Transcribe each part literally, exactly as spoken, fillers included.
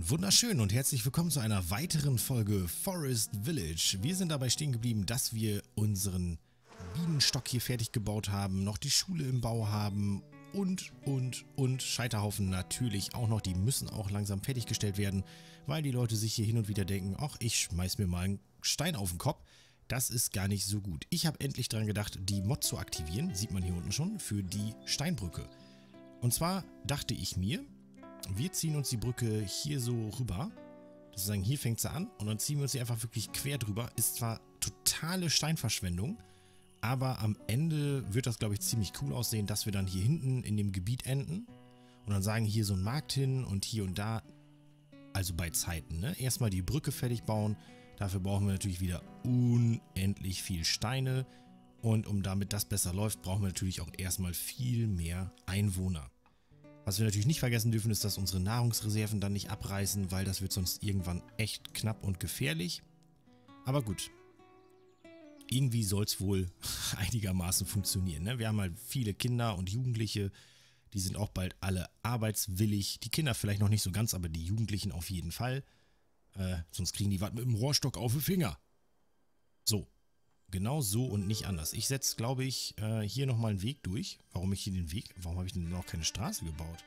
Wunderschön und herzlich willkommen zu einer weiteren Folge Forest Village. Wir sind dabei stehen geblieben, dass wir unseren Bienenstock hier fertig gebaut haben, noch die Schule im Bau haben und, und, und Scheiterhaufen natürlich auch noch. Die müssen auch langsam fertiggestellt werden, weil die Leute sich hier hin und wieder denken, ach, ich schmeiß mir mal einen Stein auf den Kopf. Das ist gar nicht so gut. Ich habe endlich daran gedacht, die Mod zu aktivieren, sieht man hier unten schon, für die Steinbrücke. Und zwar dachte ich mir, wir ziehen uns die Brücke hier so rüber. Das ist sagen, hier fängt sie an und dann ziehen wir uns sie einfach wirklich quer drüber. Ist zwar totale Steinverschwendung, aber am Ende wird das, glaube ich, ziemlich cool aussehen, dass wir dann hier hinten in dem Gebiet enden und dann sagen, hier so ein Markt hin und hier und da, also bei Zeiten, ne? Erstmal die Brücke fertig bauen. Dafür brauchen wir natürlich wieder unendlich viel Steine und um damit das besser läuft, brauchen wir natürlich auch erstmal viel mehr Einwohner. Was wir natürlich nicht vergessen dürfen, ist, dass unsere Nahrungsreserven dann nicht abreißen, weil das wird sonst irgendwann echt knapp und gefährlich. Aber gut, irgendwie soll es wohl einigermaßen funktionieren, ne? Wir haben halt viele Kinder und Jugendliche, die sind auch bald alle arbeitswillig. Die Kinder vielleicht noch nicht so ganz, aber die Jugendlichen auf jeden Fall. Äh, sonst kriegen die was mit dem Rohrstock auf den Finger. So, genau so und nicht anders. Ich setze, glaube ich, äh, hier nochmal einen Weg durch. Warum ich hier den Weg... Warum habe ich denn noch keine Straße gebaut?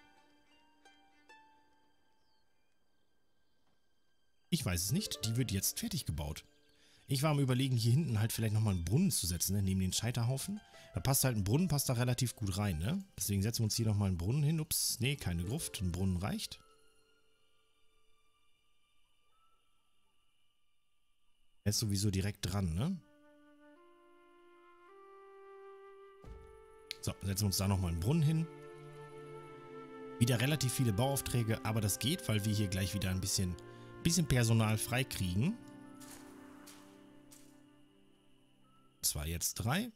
Ich weiß es nicht. Die wird jetzt fertig gebaut. Ich war am Überlegen, hier hinten halt vielleicht nochmal einen Brunnen zu setzen, ne? Neben den Scheiterhaufen. Da passt halt ein Brunnen, passt da relativ gut rein, ne? Deswegen setzen wir uns hier nochmal einen Brunnen hin. Ups, nee, keine Gruft. Ein Brunnen reicht. Er ist sowieso direkt dran, ne? So, setzen wir uns da nochmal einen Brunnen hin. Wieder relativ viele Bauaufträge, aber das geht, weil wir hier gleich wieder ein bisschen, bisschen Personal freikriegen. Zwar jetzt drei.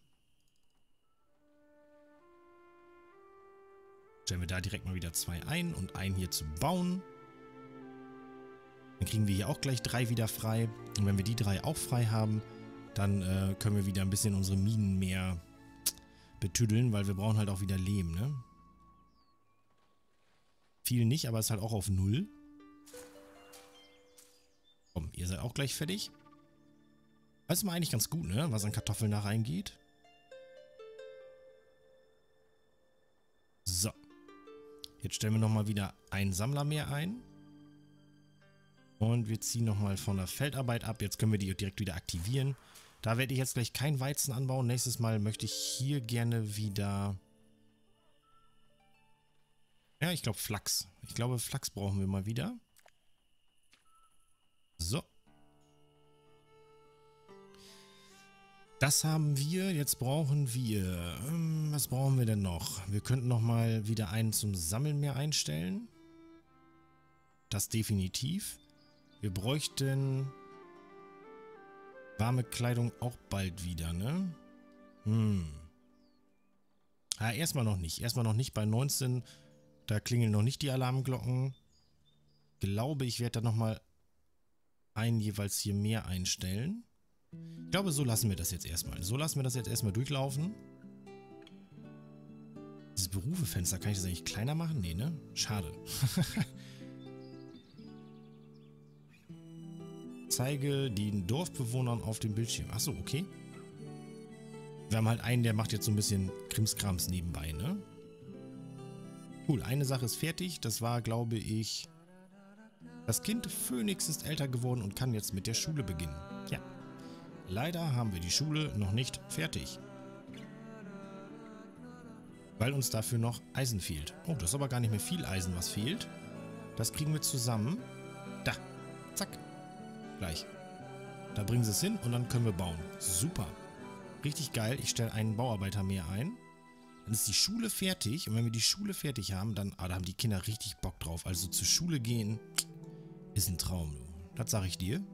Stellen wir da direkt mal wieder zwei ein und einen hier zum Bauen. Dann kriegen wir hier auch gleich drei wieder frei. Und wenn wir die drei auch frei haben, dann äh, können wir wieder ein bisschen unsere Minen mehr betüddeln, weil wir brauchen halt auch wieder Lehm, ne? Viel nicht, aber ist halt auch auf null. Komm, ihr seid auch gleich fertig. Das ist mal eigentlich ganz gut, ne? Was an Kartoffeln da reingeht. So. Jetzt stellen wir nochmal wieder einen Sammler mehr ein. Und wir ziehen nochmal von der Feldarbeit ab. Jetzt können wir die direkt wieder aktivieren. Da werde ich jetzt gleich kein Weizen anbauen. Nächstes Mal möchte ich hier gerne wieder... Ja, ich glaube Flachs. Ich glaube Flachs brauchen wir mal wieder. So. Das haben wir. Jetzt brauchen wir... Ähm, was brauchen wir denn noch? Wir könnten nochmal wieder einen zum Sammeln mehr einstellen. Das definitiv. Wir bräuchten warme Kleidung auch bald wieder, ne? Hm. Ah, erstmal noch nicht. Erstmal noch nicht bei neunzehn. Da klingeln noch nicht die Alarmglocken. Glaube, ich werde da nochmal einen jeweils hier mehr einstellen. Ich glaube, so lassen wir das jetzt erstmal. So lassen wir das jetzt erstmal durchlaufen. Dieses Berufefenster, kann ich das eigentlich kleiner machen? Nee, ne? Schade. Zeige den Dorfbewohnern auf dem Bildschirm. Achso, okay. Wir haben halt einen, der macht jetzt so ein bisschen Krimskrams nebenbei, ne? Cool, eine Sache ist fertig. Das war, glaube ich... Das Kind Phönix ist älter geworden und kann jetzt mit der Schule beginnen. Ja. Leider haben wir die Schule noch nicht fertig. Weil uns dafür noch Eisen fehlt. Oh, das ist aber gar nicht mehr viel Eisen, was fehlt. Das kriegen wir zusammen. Da. Zack. Gleich. Da bringen sie es hin und dann können wir bauen. Super. Richtig geil. Ich stelle einen Bauarbeiter mehr ein. Dann ist die Schule fertig. Und wenn wir die Schule fertig haben, dann... Ah, da haben die Kinder richtig Bock drauf. Also zur Schule gehen ist ein Traum. Das sage ich dir.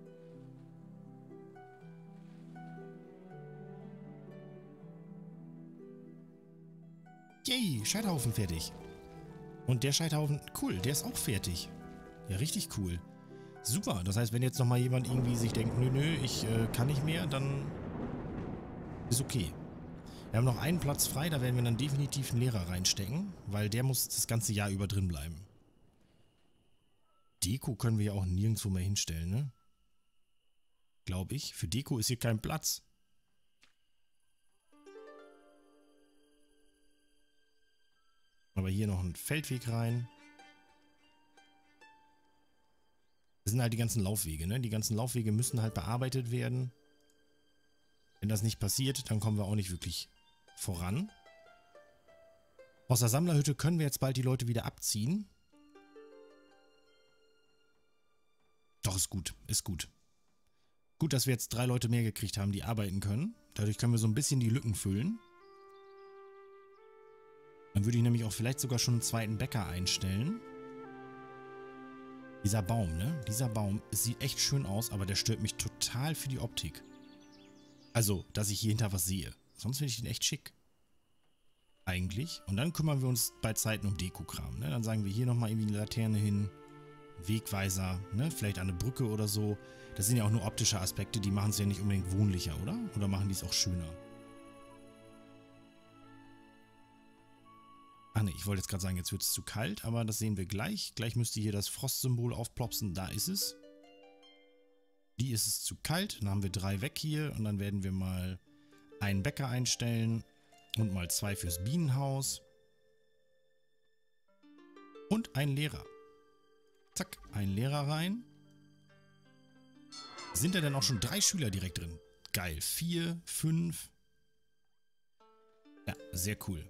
Yay, Scheiterhaufen fertig. Und der Scheiterhaufen... Cool, der ist auch fertig. Ja, richtig cool. Super, das heißt, wenn jetzt nochmal jemand irgendwie sich denkt, nö, nö, ich äh, kann nicht mehr, dann ist okay. Wir haben noch einen Platz frei, da werden wir dann definitiv einen Lehrer reinstecken, weil der muss das ganze Jahr über drin bleiben. Deko können wir ja auch nirgendwo mehr hinstellen, ne? Glaube ich. Für Deko ist hier kein Platz. Aber hier noch ein Feldweg rein. Das sind halt die ganzen Laufwege, ne? Die ganzen Laufwege müssen halt bearbeitet werden. Wenn das nicht passiert, dann kommen wir auch nicht wirklich voran. Aus der Sammlerhütte können wir jetzt bald die Leute wieder abziehen. Doch, ist gut, ist gut. Gut, dass wir jetzt drei Leute mehr gekriegt haben, die arbeiten können. Dadurch können wir so ein bisschen die Lücken füllen. Dann würde ich nämlich auch vielleicht sogar schon einen zweiten Bäcker einstellen. Dieser Baum, ne? Dieser Baum, es sieht echt schön aus, aber der stört mich total für die Optik. Also, dass ich hier hinter was sehe. Sonst finde ich den echt schick. Eigentlich. Und dann kümmern wir uns bei Zeiten um Dekokram, ne? Dann sagen wir hier nochmal irgendwie eine Laterne hin. Wegweiser, ne? Vielleicht eine Brücke oder so. Das sind ja auch nur optische Aspekte, die machen es ja nicht unbedingt wohnlicher, oder? Oder machen die es auch schöner? Ach ne, ich wollte jetzt gerade sagen, jetzt wird es zu kalt, aber das sehen wir gleich. Gleich müsste hier das Frostsymbol aufplopsen, da ist es. Die ist es zu kalt, dann haben wir drei weg hier und dann werden wir mal einen Bäcker einstellen und mal zwei fürs Bienenhaus. Und einen Lehrer. Zack, ein Lehrer rein. Sind da denn auch schon drei Schüler direkt drin? Geil. Vier, fünf. Ja, sehr cool.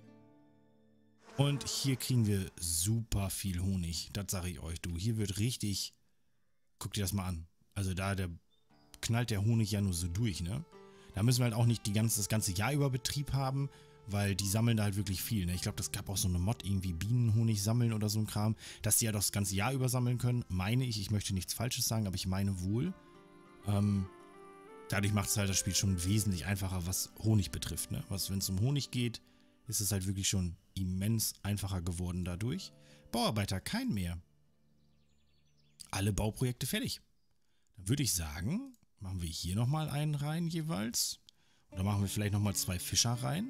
Und hier kriegen wir super viel Honig. Das sage ich euch, du. Hier wird richtig... Guck dir das mal an. Also da der knallt der Honig ja nur so durch, ne? Da müssen wir halt auch nicht die ganze, das ganze Jahr über Betrieb haben, weil die sammeln da halt wirklich viel, ne? Ich glaube, das gab auch so eine Mod, irgendwie Bienenhonig sammeln oder so ein Kram, dass die ja doch das ganze Jahr über sammeln können. Meine ich, ich möchte nichts Falsches sagen, aber ich meine wohl. Ähm, dadurch macht es halt das Spiel schon wesentlich einfacher, was Honig betrifft, ne? Was, wenn es um Honig geht, ist es halt wirklich schon immens einfacher geworden dadurch. Bauarbeiter, kein mehr. Alle Bauprojekte fertig. Dann würde ich sagen, machen wir hier nochmal einen rein jeweils. Oder machen wir vielleicht nochmal zwei Fischer rein.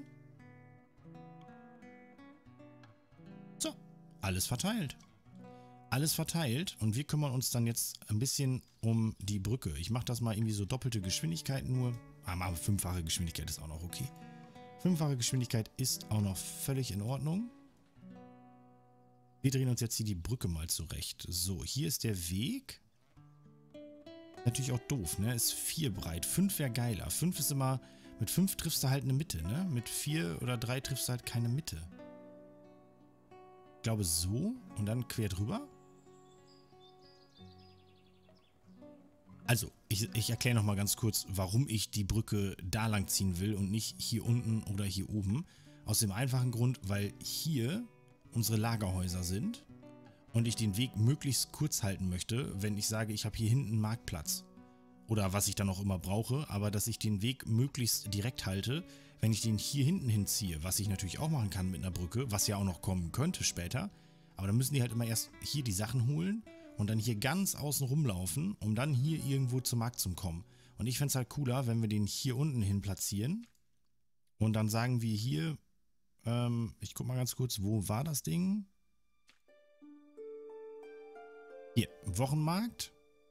So, alles verteilt. Alles verteilt und wir kümmern uns dann jetzt ein bisschen um die Brücke. Ich mache das mal irgendwie so doppelte Geschwindigkeit nur. Ah, machen wir fünffache Geschwindigkeit ist auch noch okay. Fünffache Geschwindigkeit ist auch noch völlig in Ordnung. Wir drehen uns jetzt hier die Brücke mal zurecht. So, hier ist der Weg. Natürlich auch doof, ne? Ist vier breit. Fünf wäre geiler. Fünf ist immer... Mit fünf triffst du halt eine Mitte, ne? Mit vier oder drei triffst du halt keine Mitte. Ich glaube so. Und dann quer drüber. Also, ich, ich erkläre nochmal ganz kurz, warum ich die Brücke da lang ziehen will und nicht hier unten oder hier oben. Aus dem einfachen Grund, weil hier unsere Lagerhäuser sind und ich den Weg möglichst kurz halten möchte, wenn ich sage, ich habe hier hinten einen Marktplatz. Oder was ich dann auch immer brauche, aber dass ich den Weg möglichst direkt halte, wenn ich den hier hinten hinziehe, was ich natürlich auch machen kann mit einer Brücke, was ja auch noch kommen könnte später. Aber dann müssen die halt immer erst hier die Sachen holen und dann hier ganz außen rumlaufen, um dann hier irgendwo zum Markt zu kommen. Und ich fände es halt cooler, wenn wir den hier unten hin platzieren und dann sagen wir hier, ähm, ich guck mal ganz kurz, wo war das Ding? Hier, Wochenmarkt.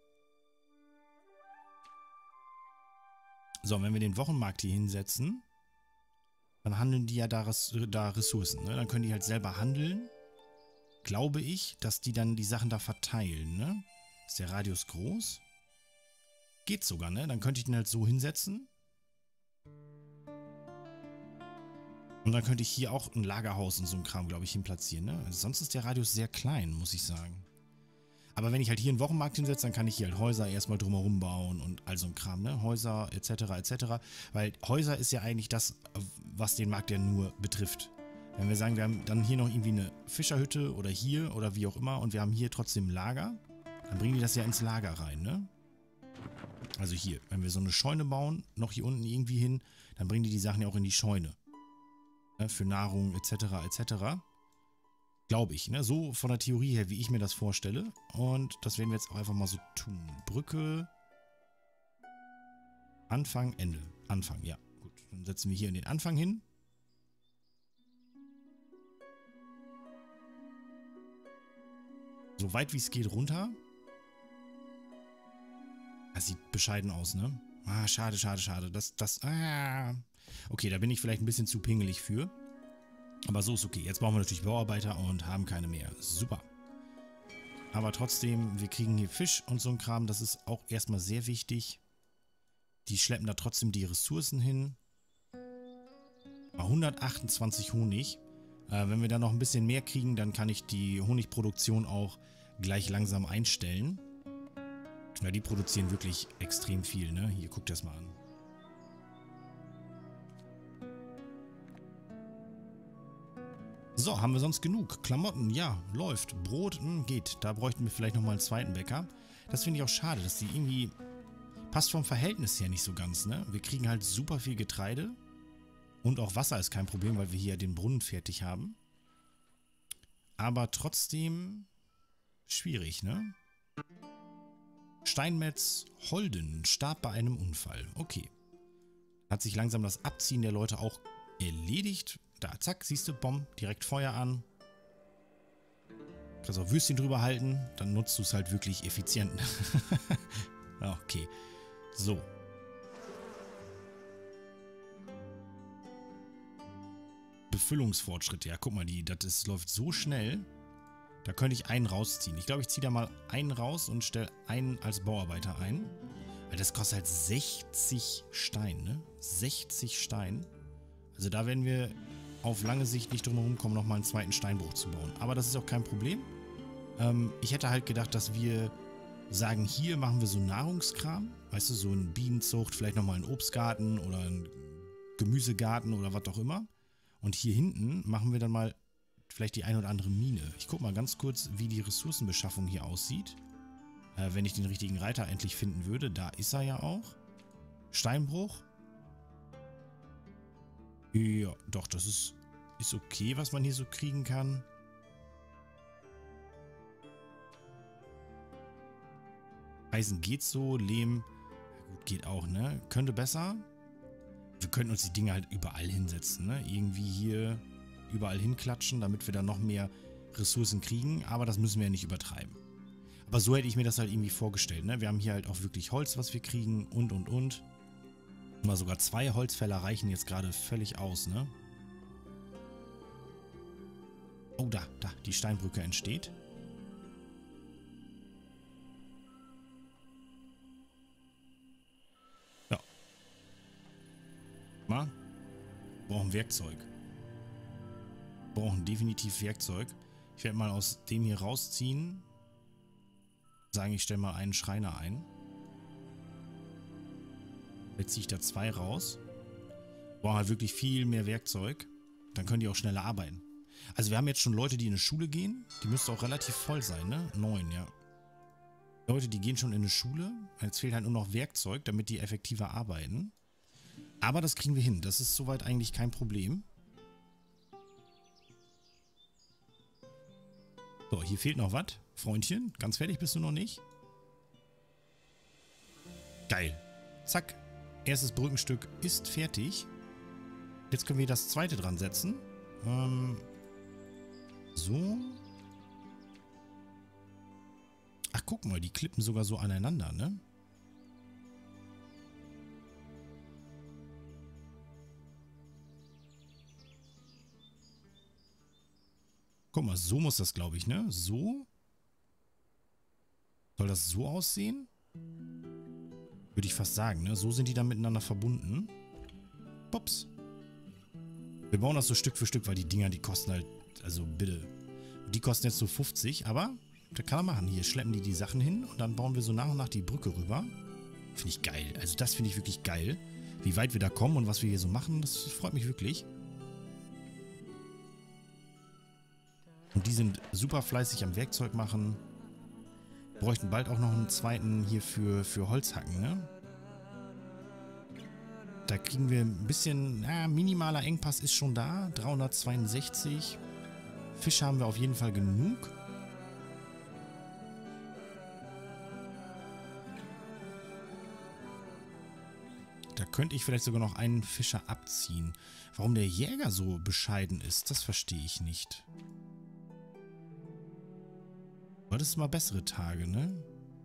So, wenn wir den Wochenmarkt hier hinsetzen, dann handeln die ja da, da Ressourcen. Ne? Dann können die halt selber handeln. Glaube ich, dass die dann die Sachen da verteilen. Ne? Ist der Radius groß? Geht sogar, ne? Dann könnte ich den halt so hinsetzen. Und dann könnte ich hier auch ein Lagerhaus und so ein Kram, glaube ich, hin platzieren. Ne? Also sonst ist der Radius sehr klein, muss ich sagen. Aber wenn ich halt hier einen Wochenmarkt hinsetze, dann kann ich hier halt Häuser erstmal drumherum bauen und all so ein Kram, ne? Häuser et cetera et cetera. Weil Häuser ist ja eigentlich das, was den Markt ja nur betrifft. Wenn wir sagen, wir haben dann hier noch irgendwie eine Fischerhütte oder hier oder wie auch immer und wir haben hier trotzdem ein Lager, dann bringen die das ja ins Lager rein, ne? Also hier, wenn wir so eine Scheune bauen, noch hier unten irgendwie hin, dann bringen die die Sachen ja auch in die Scheune. Ne? Für Nahrung et cetera et cetera. Glaube ich, ne? So von der Theorie her, wie ich mir das vorstelle. Und das werden wir jetzt auch einfach mal so tun. Brücke. Anfang, Ende. Anfang, ja. Gut, dann setzen wir hier in den Anfang hin. So weit wie es geht runter. Das sieht bescheiden aus, ne? Ah, schade, schade, schade. Das, das, ah. Okay, da bin ich vielleicht ein bisschen zu pingelig für. Aber so ist okay. Jetzt brauchen wir natürlich Bauarbeiter und haben keine mehr. Super. Aber trotzdem, wir kriegen hier Fisch und so ein Kram. Das ist auch erstmal sehr wichtig. Die schleppen da trotzdem die Ressourcen hin. hundertachtundzwanzig Honig. Äh, wenn wir da noch ein bisschen mehr kriegen, dann kann ich die Honigproduktion auch gleich langsam einstellen. Ja, die produzieren wirklich extrem viel, ne? Hier, guckt das mal an. So, haben wir sonst genug? Klamotten, ja, läuft. Brot, mh, geht. Da bräuchten wir vielleicht nochmal einen zweiten Bäcker. Das finde ich auch schade, dass die irgendwie... Passt vom Verhältnis her nicht so ganz, ne? Wir kriegen halt super viel Getreide. Und auch Wasser ist kein Problem, weil wir hier den Brunnen fertig haben. Aber trotzdem... schwierig, ne? Steinmetz Holden starb bei einem Unfall. Okay. Hat sich langsam das Abziehen der Leute auch erledigt. Da, zack, siehst du, Bomb, direkt Feuer an. Kannst auch Würstchen drüber halten, dann nutzt du es halt wirklich effizient. Okay, so. Befüllungsfortschritte, ja, guck mal, die, das ist, läuft so schnell. Da könnte ich einen rausziehen. Ich glaube, ich ziehe da mal einen raus und stelle einen als Bauarbeiter ein. Weil das kostet halt sechzig Stein, ne? sechzig Stein. Also da werden wir auf lange Sicht nicht drum herum kommen, nochmal einen zweiten Steinbruch zu bauen. Aber das ist auch kein Problem. Ähm, ich hätte halt gedacht, dass wir sagen, hier machen wir so Nahrungskram. Weißt du, so eine Bienenzucht, vielleicht nochmal einen Obstgarten oder einen Gemüsegarten oder was auch immer. Und hier hinten machen wir dann mal vielleicht die ein oder andere Mine. Ich gucke mal ganz kurz, wie die Ressourcenbeschaffung hier aussieht. Äh, wenn ich den richtigen Reiter endlich finden würde. Da ist er ja auch. Steinbruch. Ja, doch, das ist, ist okay, was man hier so kriegen kann. Eisen geht so, Lehm, ja gut, geht auch, ne? Könnte besser. Wir könnten uns die Dinge halt überall hinsetzen, ne? Irgendwie hier überall hinklatschen, damit wir dann noch mehr Ressourcen kriegen. Aber das müssen wir ja nicht übertreiben. Aber so hätte ich mir das halt irgendwie vorgestellt, ne? Wir haben hier halt auch wirklich Holz, was wir kriegen und, und, und. Mal sogar zwei Holzfäller reichen jetzt gerade völlig aus, ne? Oh, da, da, die Steinbrücke entsteht. Ja. Mal. Brauchen Werkzeug. Brauchen definitiv Werkzeug. Ich werde mal aus dem hier rausziehen. Sagen, ich stelle mal einen Schreiner ein. Jetzt ziehe ich da zwei raus. Brauchen halt wirklich viel mehr Werkzeug. Dann können die auch schneller arbeiten. Also wir haben jetzt schon Leute, die in eine Schule gehen. Die müsste auch relativ voll sein, ne? Neun, ja. Leute, die gehen schon in eine Schule. Jetzt fehlt halt nur noch Werkzeug, damit die effektiver arbeiten. Aber das kriegen wir hin. Das ist soweit eigentlich kein Problem. So, hier fehlt noch was. Freundchen, ganz fertig bist du noch nicht. Geil. Zack. Erstes Brückenstück ist fertig. Jetzt können wir das zweite dran setzen. Ähm, so. Ach, guck mal, die klippen sogar so aneinander, ne? Guck mal, so muss das, glaube ich, ne? So. Soll das so aussehen? Würde ich fast sagen, ne? So sind die dann miteinander verbunden. Pups. Wir bauen das so Stück für Stück, weil die Dinger, die kosten halt, also bitte. Die kosten jetzt so fünfzig, aber das kann er machen. Hier schleppen die die Sachen hin und dann bauen wir so nach und nach die Brücke rüber. Finde ich geil. Also das finde ich wirklich geil. Wie weit wir da kommen und was wir hier so machen, das freut mich wirklich. Und die sind super fleißig am Werkzeug machen. Bräuchten bald auch noch einen zweiten hier für, für Holzhacken, ne? Da kriegen wir ein bisschen, na, minimaler Engpass ist schon da. dreihundertzweiundsechzig. Fisch haben wir auf jeden Fall genug. Da könnte ich vielleicht sogar noch einen Fischer abziehen. Warum der Jäger so bescheiden ist, das verstehe ich nicht. Aber das sind mal bessere Tage, ne?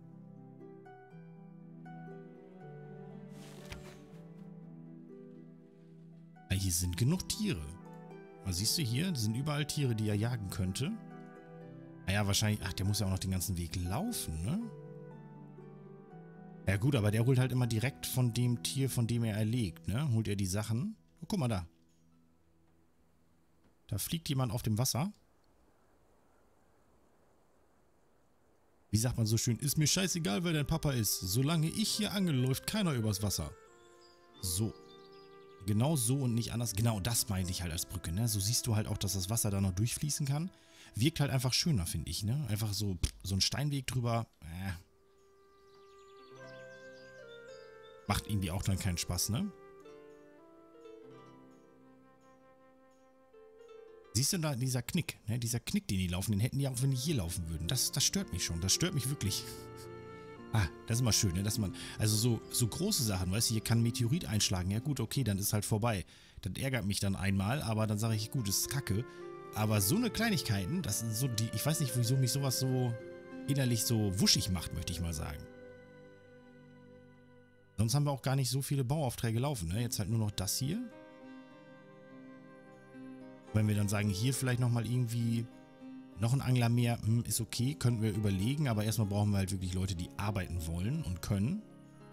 Ja, hier sind genug Tiere. Aber siehst du hier, das sind überall Tiere, die er jagen könnte. Naja, wahrscheinlich... Ach, der muss ja auch noch den ganzen Weg laufen, ne? Ja gut, aber der holt halt immer direkt von dem Tier, von dem er erlegt, ne? Holt er die Sachen. Oh, guck mal da. Da fliegt jemand auf dem Wasser. Wie sagt man so schön? Ist mir scheißegal, wer dein Papa ist. Solange ich hier angel, läuft keiner übers Wasser. So. Genau so und nicht anders. Genau das meinte ich halt als Brücke, ne? So siehst du halt auch, dass das Wasser da noch durchfließen kann. Wirkt halt einfach schöner, finde ich, ne? Einfach so, so ein Steinweg drüber. Äh. Macht irgendwie auch dann keinen Spaß, ne? Siehst du da, dieser Knick, ne? Dieser Knick, den die laufen, den hätten die auch, wenn die hier laufen würden. Das, das stört mich schon. Das stört mich wirklich. Ah, das ist immer schön, ne? Dass man, also so, so große Sachen, weißt du, hier kann ein Meteorit einschlagen. Ja gut, okay, dann ist halt vorbei. Das ärgert mich dann einmal, aber dann sage ich, gut, das ist Kacke. Aber so eine Kleinigkeiten, das sind so die, ich weiß nicht, wieso mich sowas so innerlich so wuschig macht, möchte ich mal sagen. Sonst haben wir auch gar nicht so viele Bauaufträge laufen, ne? Jetzt halt nur noch das hier. Wenn wir dann sagen, hier vielleicht nochmal irgendwie noch ein Angler mehr, hm, ist okay, könnten wir überlegen, aber erstmal brauchen wir halt wirklich Leute, die arbeiten wollen und können.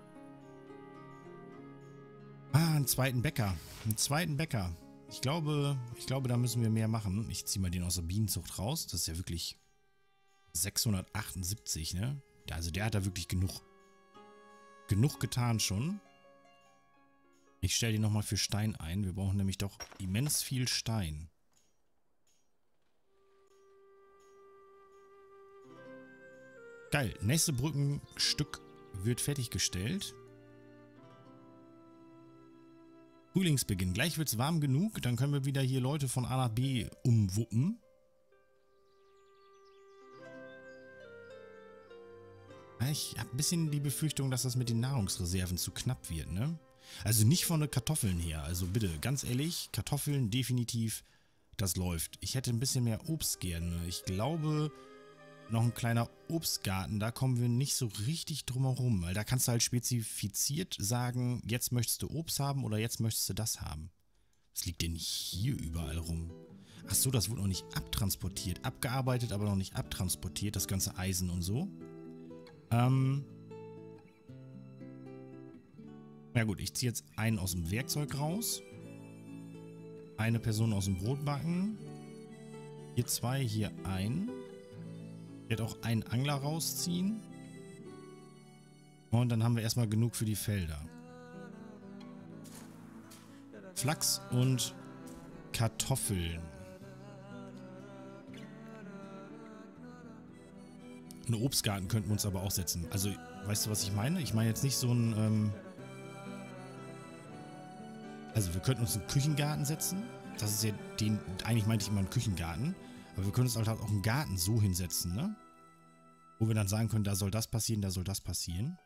Ah, einen zweiten Bäcker. Einen zweiten Bäcker. Ich glaube, ich glaube, da müssen wir mehr machen. Ich ziehe mal den aus der Bienenzucht raus. Das ist ja wirklich sechshundertachtundsiebzig, ne? Also der hat da wirklich genug. Genug getan schon. Ich stelle den nochmal für Stein ein. Wir brauchen nämlich doch immens viel Stein. Geil. Nächste Brückenstück wird fertiggestellt. Frühlingsbeginn. Gleich wird es warm genug. Dann können wir wieder hier Leute von A nach B umwuppen. Ich habe ein bisschen die Befürchtung, dass das mit den Nahrungsreserven zu knapp wird, ne? Also nicht von den Kartoffeln her. Also bitte, ganz ehrlich, Kartoffeln definitiv, das läuft. Ich hätte ein bisschen mehr Obst gerne. Ich glaube, noch ein kleiner Obstgarten, da kommen wir nicht so richtig drum herum. Weil da kannst du halt spezifiziert sagen, jetzt möchtest du Obst haben oder jetzt möchtest du das haben. Was liegt denn hier überall rum? Ach so, das wurde noch nicht abtransportiert. Abgearbeitet, aber noch nicht abtransportiert, das ganze Eisen und so. Ähm... Ja gut, ich ziehe jetzt einen aus dem Werkzeug raus. Eine Person aus dem Brotbacken. Hier zwei, hier ein. Ich werde auch einen Angler rausziehen. Und dann haben wir erstmal genug für die Felder. Flachs und Kartoffeln. Einen Obstgarten könnten wir uns aber auch setzen. Also, weißt du, was ich meine? Ich meine jetzt nicht so ein... Ähm Also wir könnten uns einen Küchengarten setzen. Das ist ja den, eigentlich meinte ich immer einen Küchengarten. Aber wir können uns halt auch einen Garten so hinsetzen, ne? Wo wir dann sagen können, da soll das passieren, da soll das passieren.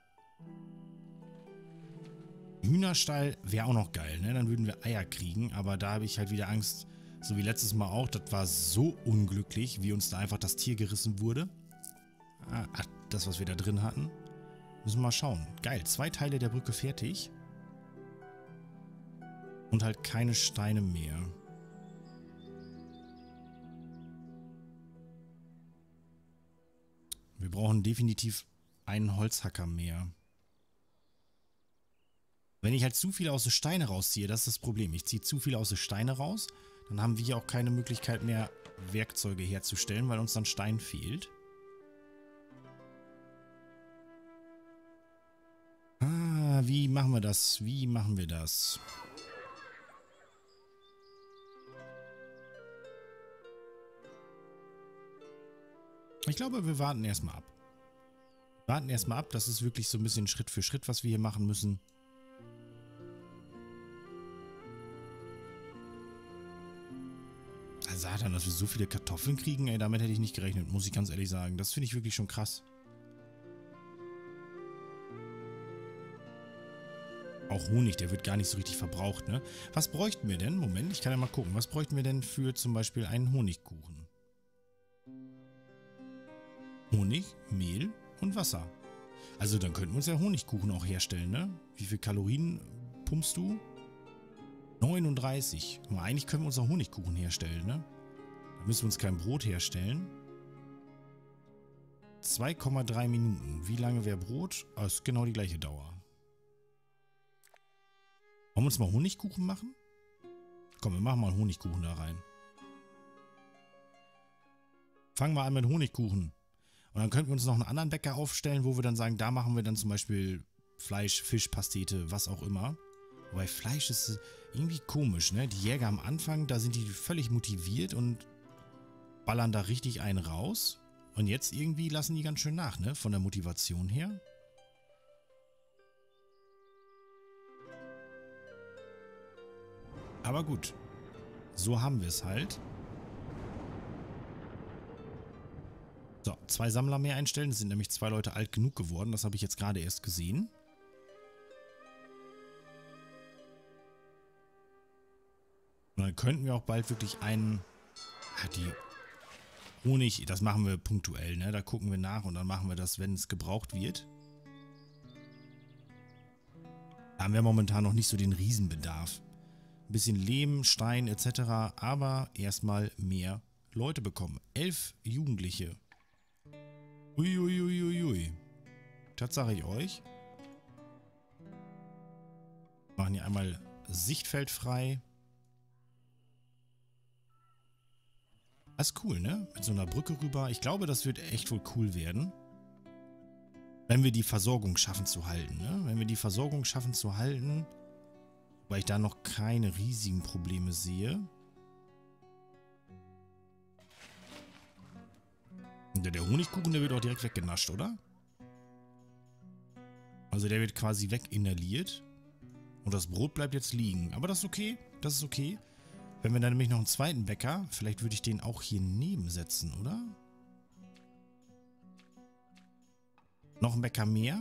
Hühnerstall wäre auch noch geil, ne? Dann würden wir Eier kriegen. Aber da habe ich halt wieder Angst, so wie letztes Mal auch. Das war so unglücklich, wie uns da einfach das Tier gerissen wurde. Ah, das, was wir da drin hatten. Müssen wir mal schauen. Geil, zwei Teile der Brücke fertig. Und halt keine Steine mehr. Wir brauchen definitiv einen Holzhacker mehr. Wenn ich halt zu viel aus den Steinen rausziehe, das ist das Problem. Ich ziehe zu viel aus den Steinen raus, dann haben wir auch keine Möglichkeit mehr, Werkzeuge herzustellen, weil uns dann Stein fehlt. Ah, wie machen wir das? Wie machen wir das? Ich glaube, wir warten erstmal ab. Wir warten erstmal ab. Das ist wirklich so ein bisschen Schritt für Schritt, was wir hier machen müssen. Satan, dass wir so viele Kartoffeln kriegen, ey, damit hätte ich nicht gerechnet, muss ich ganz ehrlich sagen. Das finde ich wirklich schon krass. Auch Honig, der wird gar nicht so richtig verbraucht, ne? Was bräuchten wir denn? Moment, ich kann ja mal gucken. Was bräuchten wir denn für zum Beispiel einen Honigkuchen? Honig, Mehl und Wasser. Also dann könnten wir uns ja Honigkuchen auch herstellen, ne? Wie viel Kalorien pumpst du? neununddreißig. Aber eigentlich können wir uns auch Honigkuchen herstellen, ne? Da müssen wir uns kein Brot herstellen. zwei Komma drei Minuten. Wie lange wäre Brot? Ah, ist genau die gleiche Dauer. Wollen wir uns mal Honigkuchen machen? Komm, wir machen mal Honigkuchen da rein. Fangen wir an mit Honigkuchen. Und dann könnten wir uns noch einen anderen Bäcker aufstellen, wo wir dann sagen, da machen wir dann zum Beispiel Fleisch, Fisch, Pastete, was auch immer. Wobei Fleisch ist irgendwie komisch, ne? Die Jäger am Anfang, da sind die völlig motiviert und ballern da richtig einen raus. Und jetzt irgendwie lassen die ganz schön nach, ne? Von der Motivation her. Aber gut. So haben wir es halt. So, zwei Sammler mehr einstellen. Es sind nämlich zwei Leute alt genug geworden. Das habe ich jetzt gerade erst gesehen. Und dann könnten wir auch bald wirklich einen... Ah, die Honig, das machen wir punktuell, ne? Da gucken wir nach und dann machen wir das, wenn es gebraucht wird. Da haben wir momentan noch nicht so den Riesenbedarf. Ein bisschen Lehm, Stein et cetera. Aber erstmal mehr Leute bekommen. Elf Jugendliche. Uiuiuiui. Ui, ui. Das sage ich euch. Machen hier einmal Sichtfeld frei. Das ist cool, ne? Mit so einer Brücke rüber. Ich glaube, das wird echt wohl cool werden. Wenn wir die Versorgung schaffen zu halten, ne? Wenn wir die Versorgung schaffen zu halten, weil ich da noch keine riesigen Probleme sehe. Der, der Honigkuchen, der wird auch direkt weggenascht, oder? Also der wird quasi weginhaliert. Und das Brot bleibt jetzt liegen. Aber das ist okay. Das ist okay. Wenn wir dann nämlich noch einen zweiten Bäcker, vielleicht würde ich den auch hier nebensetzen, oder? Noch ein Bäcker mehr.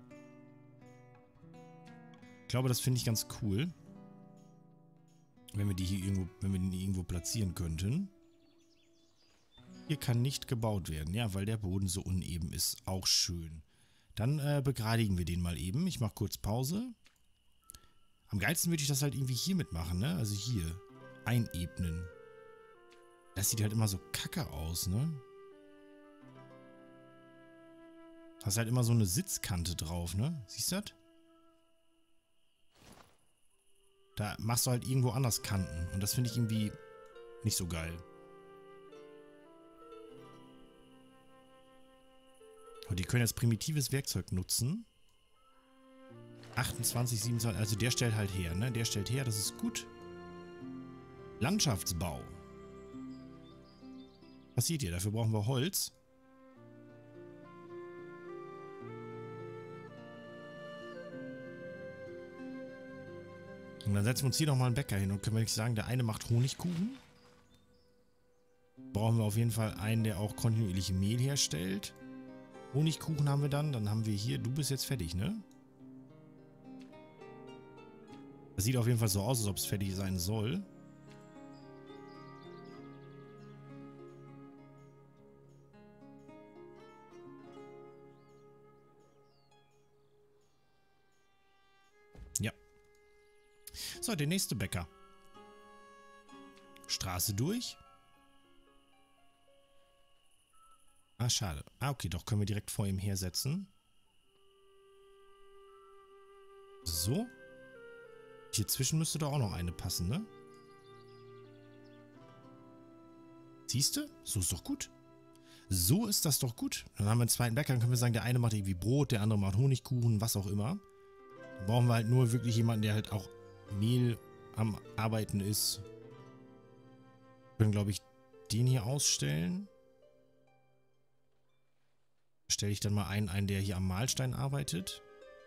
Ich glaube, das finde ich ganz cool. Wenn wir die hier irgendwo, wenn wir den irgendwo platzieren könnten. Hier kann nicht gebaut werden, ja, weil der Boden so uneben ist. Auch schön. Dann äh, begradigen wir den mal eben. Ich mache kurz Pause. Am geilsten würde ich das halt irgendwie hier mitmachen, ne? Also hier. Einebnen. Das sieht halt immer so kacke aus, ne? Hast halt immer so eine Sitzkante drauf, ne? Siehst du das? Da machst du halt irgendwo anders Kanten. Und das finde ich irgendwie nicht so geil. Und die können jetzt primitives Werkzeug nutzen. achtundzwanzig, siebenundzwanzig, also der stellt halt her, ne? Der stellt her, das ist gut. Landschaftsbau. Was seht ihr? Dafür brauchen wir Holz. Und dann setzen wir uns hier nochmal einen Bäcker hin und können wir nicht sagen, der eine macht Honigkuchen. Brauchen wir auf jeden Fall einen, der auch kontinuierlich Mehl herstellt. Honigkuchen haben wir dann. Dann haben wir hier, du bist jetzt fertig, ne? Das sieht auf jeden Fall so aus, als ob es fertig sein soll. Ja. So, der nächste Bäcker. Straße durch. Ah, schade. Ah, okay, doch, können wir direkt vor ihm hersetzen. So. Hier zwischen müsste doch auch noch eine passen, ne? Siehst du? So ist doch gut. So ist das doch gut. Dann haben wir einen zweiten Bäcker, dann können wir sagen, der eine macht irgendwie Brot, der andere macht Honigkuchen, was auch immer. Dann brauchen wir halt nur wirklich jemanden, der halt auch Mehl am Arbeiten ist. Wir können, glaube ich, den hier ausstellen. Stelle ich dann mal einen ein, der hier am Mahlstein arbeitet.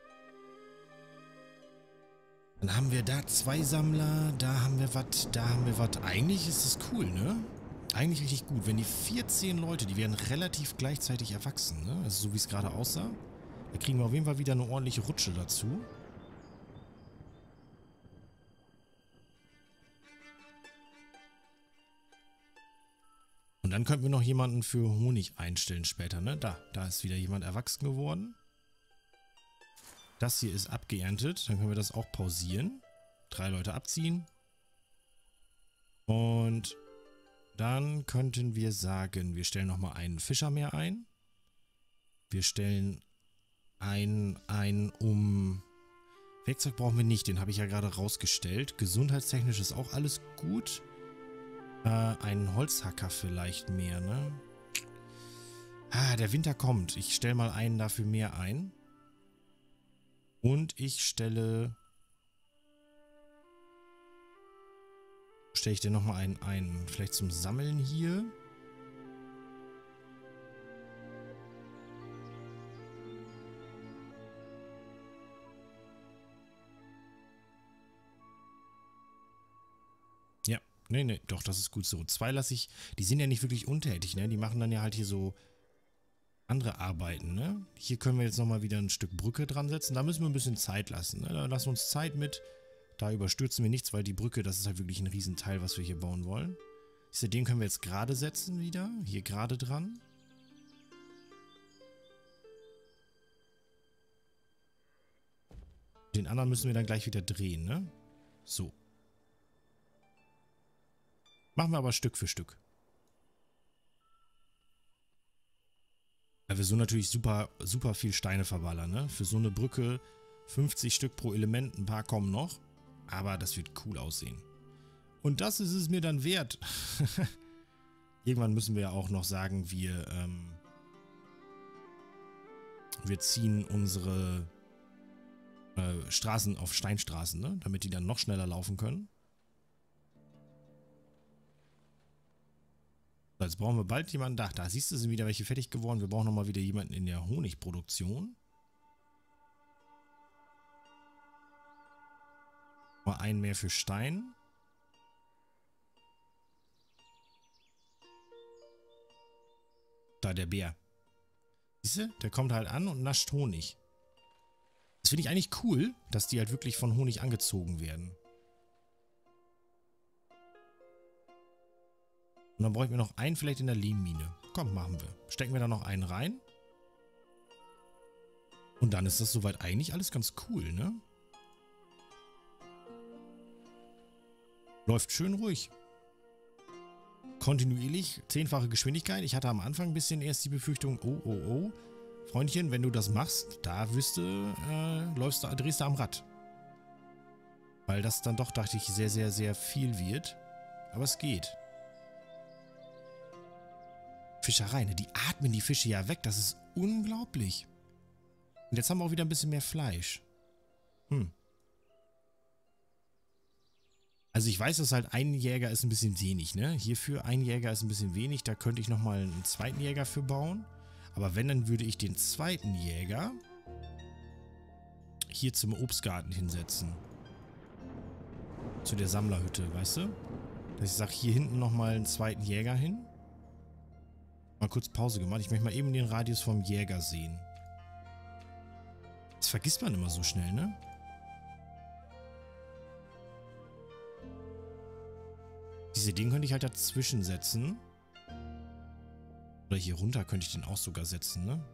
Dann haben wir da zwei Sammler, da haben wir was, da haben wir was. Eigentlich ist es cool, ne? Eigentlich richtig gut. Wenn die vierzehn Leute, die werden relativ gleichzeitig erwachsen, ne? Also so wie es gerade aussah. Da kriegen wir auf jeden Fall wieder eine ordentliche Rutsche dazu. Und dann könnten wir noch jemanden für Honig einstellen später, ne? Da, da ist wieder jemand erwachsen geworden. Das hier ist abgeerntet. Dann können wir das auch pausieren. Drei Leute abziehen. Und dann könnten wir sagen, wir stellen nochmal einen Fischer mehr ein. Wir stellen einen ein, um... Werkzeug brauchen wir nicht, den habe ich ja gerade rausgestellt. Gesundheitstechnisch ist auch alles gut. Äh, einen Holzhacker vielleicht mehr, ne? Ah, der Winter kommt. Ich stelle mal einen dafür mehr ein. Und ich stelle... Stelle ich denn nochmal einen ein? Vielleicht zum Sammeln hier? Ja, nee, nee, doch, das ist gut so. Zwei lasse ich... Die sind ja nicht wirklich untätig, ne? Die machen dann ja halt hier so... andere Arbeiten, ne? Hier können wir jetzt nochmal wieder ein Stück Brücke dran setzen. Da müssen wir ein bisschen Zeit lassen, ne? Da lassen wir uns Zeit mit. Da überstürzen wir nichts, weil die Brücke, das ist halt wirklich ein Riesenteil, was wir hier bauen wollen. Siehst du, den können wir jetzt gerade setzen wieder. Hier gerade dran. Den anderen müssen wir dann gleich wieder drehen, ne? So. Machen wir aber Stück für Stück. Weil wir so natürlich super, super viel Steine verballern, ne? Für so eine Brücke fünfzig Stück pro Element, ein paar kommen noch. Aber das wird cool aussehen. Und das ist es mir dann wert. Irgendwann müssen wir ja auch noch sagen, wir, ähm, wir ziehen unsere äh, Straßen auf Steinstraßen, ne? Damit die dann noch schneller laufen können. Jetzt brauchen wir bald jemanden. Da, da siehst du, sind wieder welche fertig geworden. Wir brauchen nochmal wieder jemanden in der Honigproduktion. Mal einen mehr für Stein. Da, der Bär. Siehst du? Der kommt halt an und nascht Honig. Das finde ich eigentlich cool, dass die halt wirklich von Honig angezogen werden. Und dann bräuchten wir noch einen vielleicht in der Lehmmine. Komm, machen wir. Stecken wir da noch einen rein. Und dann ist das soweit eigentlich alles ganz cool, ne? Läuft schön ruhig. Kontinuierlich, zehnfache Geschwindigkeit. Ich hatte am Anfang ein bisschen erst die Befürchtung, oh, oh, oh. Freundchen, wenn du das machst, da wirst du, äh, läufst du, drehst du am Rad. Weil das dann doch, dachte ich, sehr, sehr, sehr viel wird. Aber es geht. Fischerei, ne? Die atmen die Fische ja weg. Das ist unglaublich. Und jetzt haben wir auch wieder ein bisschen mehr Fleisch. Hm. Also ich weiß, dass halt ein Jäger ist ein bisschen wenig, ne? Hierfür ein Jäger ist ein bisschen wenig. Da könnte ich nochmal einen zweiten Jäger für bauen. Aber wenn, dann würde ich den zweiten Jäger hier zum Obstgarten hinsetzen. Zu der Sammlerhütte, weißt du? Dass ich sage, hier hinten nochmal einen zweiten Jäger hin. Mal kurz Pause gemacht. Ich möchte mal eben den Radius vom Jäger sehen. Das vergisst man immer so schnell, ne? Diese Ding könnte ich halt dazwischen setzen. Oder hier runter könnte ich den auch sogar setzen, ne?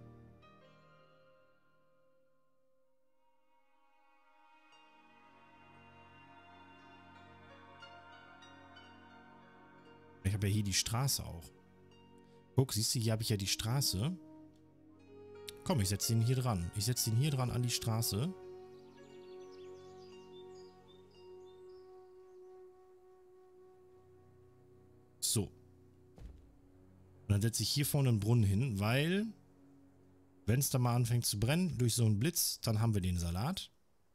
Ich habe ja hier die Straße auch. Guck, siehst du, hier habe ich ja die Straße. Komm, ich setze den hier dran. Ich setze den hier dran an die Straße. So. Und dann setze ich hier vorne einen Brunnen hin, weil, wenn es da mal anfängt zu brennen, durch so einen Blitz, dann haben wir den Salat.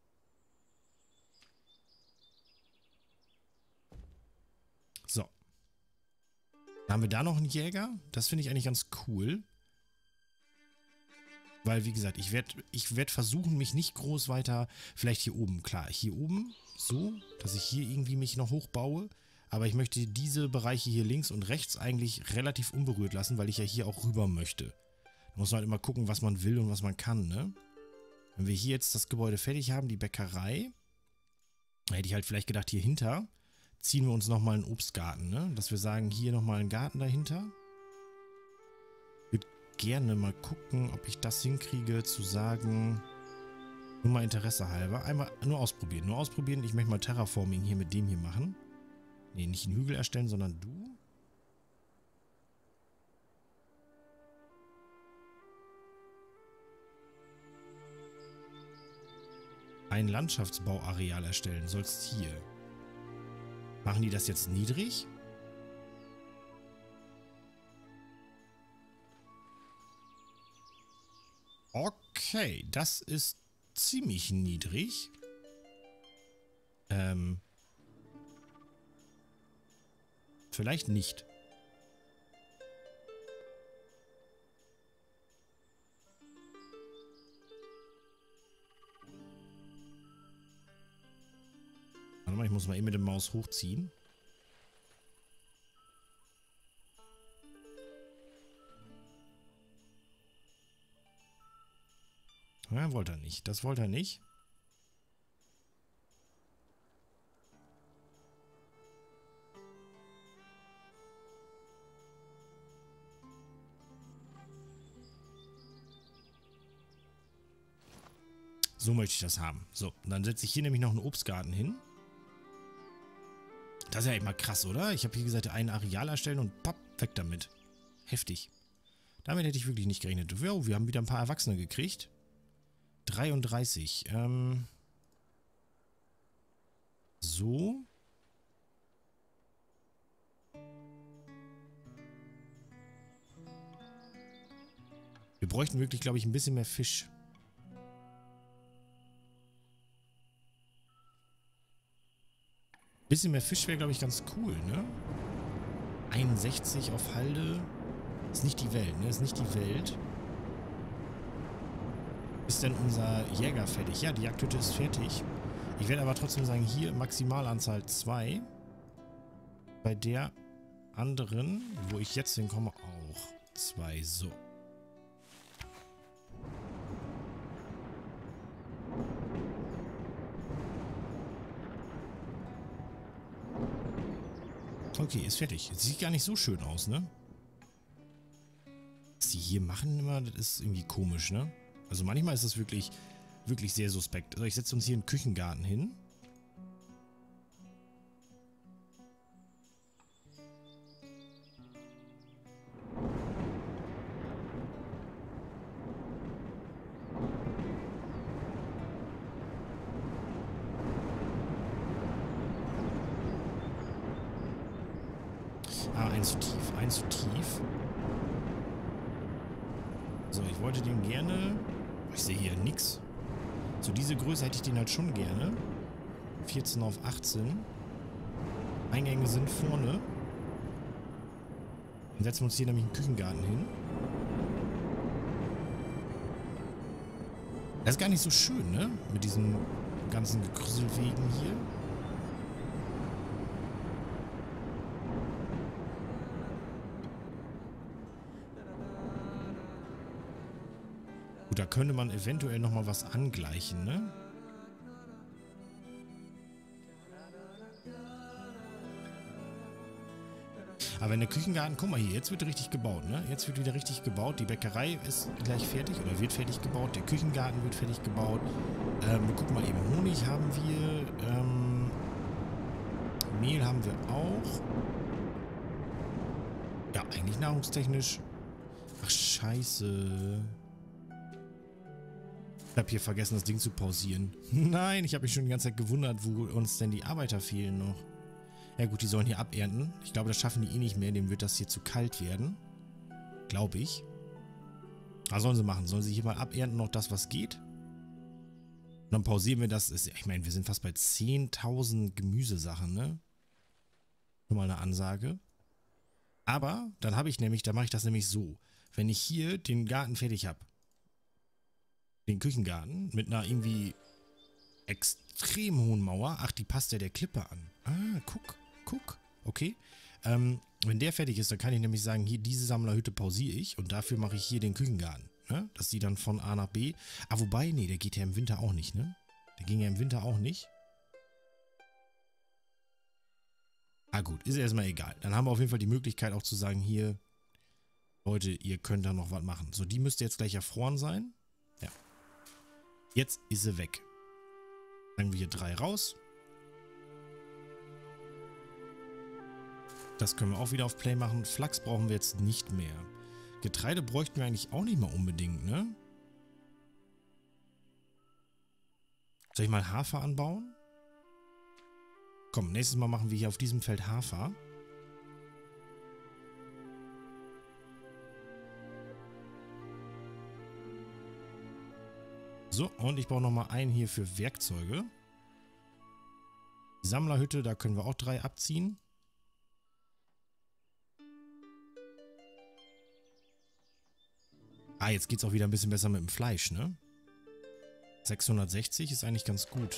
So. Dann haben wir da noch einen Jäger. Das finde ich eigentlich ganz cool. Weil, wie gesagt, ich werde ich werd versuchen, mich nicht groß weiter, vielleicht hier oben, klar, hier oben, so, dass ich hier irgendwie mich noch hochbaue. Aber ich möchte diese Bereiche hier links und rechts eigentlich relativ unberührt lassen, weil ich ja hier auch rüber möchte. Da muss man halt immer gucken, was man will und was man kann, ne? Wenn wir hier jetzt das Gebäude fertig haben, die Bäckerei, da hätte ich halt vielleicht gedacht, hier hinter ziehen wir uns nochmal einen Obstgarten, ne? Dass wir sagen, hier nochmal einen Garten dahinter. gerne mal gucken, ob ich das hinkriege, zu sagen, nur mal Interesse halber, einmal nur ausprobieren. Nur ausprobieren, ich möchte mal Terraforming hier mit dem hier machen. Ne, nicht einen Hügel erstellen, sondern du. Ein Landschaftsbauareal erstellen, sollst hier. Machen die das jetzt niedrig? Okay, das ist ziemlich niedrig. Ähm. Vielleicht nicht. Warte mal, ich muss mal eben mit der Maus hochziehen. Ja, wollte er nicht. Das wollte er nicht. So möchte ich das haben. So, dann setze ich hier nämlich noch einen Obstgarten hin. Das ist ja echt mal krass, oder? Ich habe hier gesagt, ein Areal erstellen und papp, weg damit. Heftig. Damit hätte ich wirklich nicht gerechnet. Jo, wir haben wieder ein paar Erwachsene gekriegt. dreiunddreißig. Ähm. So. Wir bräuchten wirklich, glaube ich, ein bisschen mehr Fisch. Ein bisschen mehr Fisch wäre, glaube ich, ganz cool, ne? einundsechzig auf Halde. Ist nicht die Welt, ne? Ist nicht die Welt. Ist denn unser Jäger fertig? Ja, die Jagdhütte ist fertig. Ich werde aber trotzdem sagen, hier Maximalanzahl zwei. Bei der anderen, wo ich jetzt hinkomme, auch zwei. So. Okay, ist fertig. Sieht gar nicht so schön aus, ne? Was die hier machen immer, das ist irgendwie komisch, ne? Also manchmal ist das wirklich, wirklich sehr suspekt. Also ich setze uns hier einen Küchengarten hin. Ah, eins zu tief, eins zu tief. So, ich wollte den gerne... Ich sehe hier nichts. So, diese Größe hätte ich den halt schon gerne. vierzehn auf achtzehn. Eingänge sind vorne. Dann setzen wir uns hier nämlich einen Küchengarten hin. Das ist gar nicht so schön, ne? Mit diesen ganzen Gekrüsselwegen hier. Gut, da könnte man eventuell nochmal was angleichen, ne? Aber wenn der Küchengarten, guck mal hier, jetzt wird richtig gebaut, ne? Jetzt wird wieder richtig gebaut. Die Bäckerei ist gleich fertig oder wird fertig gebaut. Der Küchengarten wird fertig gebaut. Ähm, wir gucken mal eben, Honig haben wir. Ähm, Mehl haben wir auch. Ja, eigentlich nahrungstechnisch. Ach, scheiße. Ich habe hier vergessen, das Ding zu pausieren. Nein, ich habe mich schon die ganze Zeit gewundert, wo uns denn die Arbeiter fehlen noch. Ja gut, die sollen hier abernten. Ich glaube, das schaffen die eh nicht mehr. Dem wird das hier zu kalt werden. Glaube ich. Was sollen sie machen? Sollen sie hier mal abernten, noch das, was geht? Und dann pausieren wir das. Ich meine, wir sind fast bei zehntausend Gemüsesachen, ne? Nur mal eine Ansage. Aber dann habe ich nämlich, da mache ich das nämlich so. Wenn ich hier den Garten fertig habe, den Küchengarten mit einer irgendwie extrem hohen Mauer. Ach, die passt ja der Klippe an. Ah, guck, guck. Okay. Ähm, wenn der fertig ist, dann kann ich nämlich sagen, hier diese Sammlerhütte pausiere ich und dafür mache ich hier den Küchengarten. Ne? Dass die dann von A nach B. Ah, wobei, nee, der geht ja im Winter auch nicht, ne? Der ging ja im Winter auch nicht. Ah gut, ist erstmal egal. Dann haben wir auf jeden Fall die Möglichkeit auch zu sagen, hier Leute, ihr könnt da noch was machen. So, die müsste jetzt gleich erfroren sein. Ja. Jetzt ist sie weg. Sagen wir hier drei raus. Das können wir auch wieder auf Play machen. Flachs brauchen wir jetzt nicht mehr. Getreide bräuchten wir eigentlich auch nicht mal unbedingt, ne? Soll ich mal Hafer anbauen? Komm, nächstes Mal machen wir hier auf diesem Feld Hafer. So, und ich baue nochmal einen hier für Werkzeuge. Die Sammlerhütte, da können wir auch drei abziehen. Ah, jetzt geht es auch wieder ein bisschen besser mit dem Fleisch, ne? sechshundertsechzig ist eigentlich ganz gut.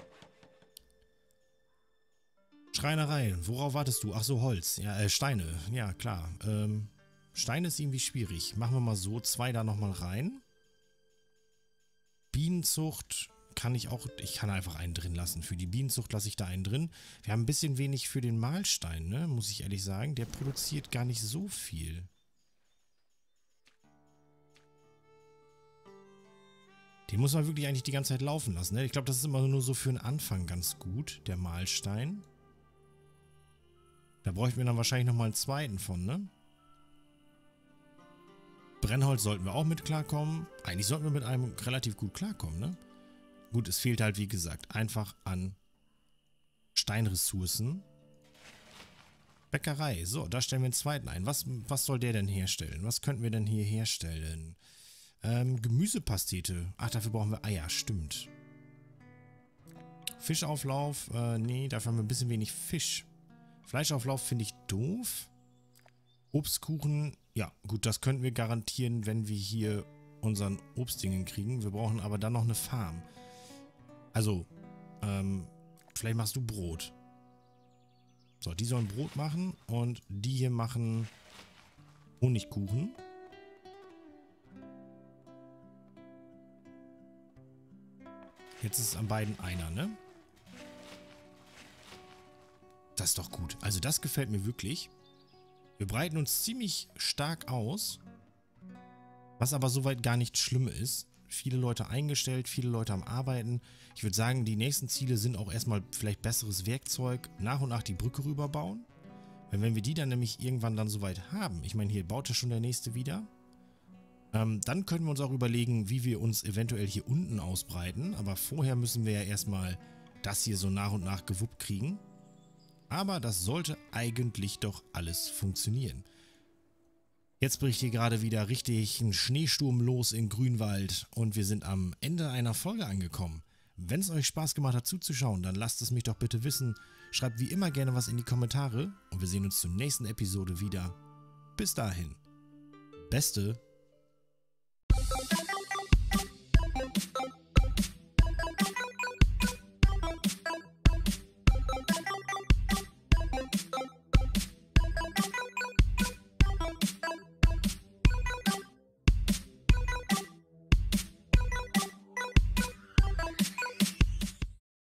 Schreinerei, worauf wartest du? Ach so, Holz. Ja, äh, Steine. Ja, klar. Ähm, Steine ist irgendwie schwierig. Machen wir mal so, zwei da nochmal rein. Bienenzucht kann ich auch, ich kann einfach einen drin lassen. Für die Bienenzucht lasse ich da einen drin. Wir haben ein bisschen wenig für den Mahlstein, ne? Muss ich ehrlich sagen. Der produziert gar nicht so viel. Den muss man wirklich eigentlich die ganze Zeit laufen lassen, ne? Ich glaube, das ist immer nur so für den Anfang ganz gut, der Mahlstein. Da bräuchten wir dann wahrscheinlich nochmal einen zweiten von, ne? Brennholz sollten wir auch mit klarkommen. Eigentlich sollten wir mit einem relativ gut klarkommen, ne? Gut, es fehlt halt, wie gesagt, einfach an Steinressourcen. Bäckerei. So, da stellen wir einen zweiten ein. Was, was soll der denn herstellen? Was könnten wir denn hier herstellen? Ähm, Gemüsepastete. Ach, dafür brauchen wir Eier, stimmt. Fischauflauf. Äh, nee, dafür haben wir ein bisschen wenig Fisch. Fleischauflauf finde ich doof. Obstkuchen. Ja, gut, das könnten wir garantieren, wenn wir hier unseren Obstdingen kriegen. Wir brauchen aber dann noch eine Farm. Also, ähm, vielleicht machst du Brot. So, die sollen Brot machen und die hier machen Honigkuchen. Jetzt ist es an beiden einer, ne? Das ist doch gut. Also das gefällt mir wirklich. Wir breiten uns ziemlich stark aus. Was aber soweit gar nicht schlimm ist. Viele Leute eingestellt, viele Leute am Arbeiten. Ich würde sagen, die nächsten Ziele sind auch erstmal vielleicht besseres Werkzeug. Nach und nach die Brücke rüberbauen. Weil wenn wir die dann nämlich irgendwann dann soweit haben. Ich meine, hier baut ja schon der nächste wieder. Ähm, dann können wir uns auch überlegen, wie wir uns eventuell hier unten ausbreiten. Aber vorher müssen wir ja erstmal das hier so nach und nach gewuppt kriegen. Aber das sollte eigentlich doch alles funktionieren. Jetzt bricht hier gerade wieder richtig ein Schneesturm los in Grünwald und wir sind am Ende einer Folge angekommen. Wenn es euch Spaß gemacht hat zuzuschauen, dann lasst es mich doch bitte wissen. Schreibt wie immer gerne was in die Kommentare und wir sehen uns zur nächsten Episode wieder. Bis dahin. Beste